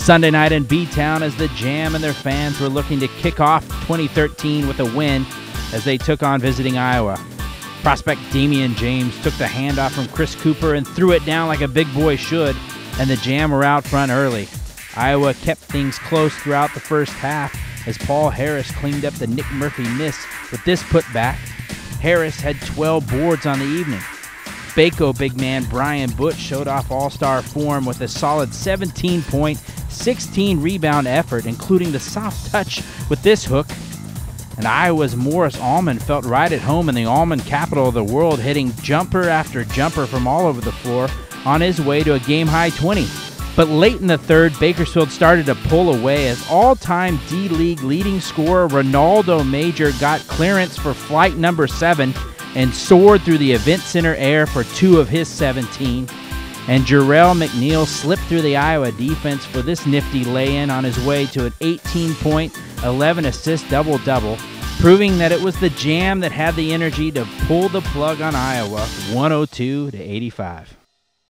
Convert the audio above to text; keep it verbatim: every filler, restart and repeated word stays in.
Sunday night in B-Town as the Jam and their fans were looking to kick off twenty thirteen with a win as they took on visiting Iowa. Prospect Damian James took the handoff from Chris Cooper and threw it down like a big boy should, and the Jam were out front early. Iowa kept things close throughout the first half as Paul Harris cleaned up the Nick Murphy miss with this putback. Harris had twelve boards on the evening. Baco big man Brian Butch showed off all-star form with a solid seventeen point, sixteen rebound effort, including the soft touch with this hook. And Iowa's Morris Allman felt right at home in the almond capital of the world, hitting jumper after jumper from all over the floor on his way to a game-high twenty. But late in the third, Bakersfield started to pull away as all-time D-League leading scorer Ronaldo Major got clearance for flight number seven and soared through the Event Center air for two of his seventeen. And Jarrell McNeil slipped through the Iowa defense for this nifty lay-in on his way to an eighteen point, eleven assist double-double, proving that it was the Jam that had the energy to pull the plug on Iowa, one oh two to eighty-five.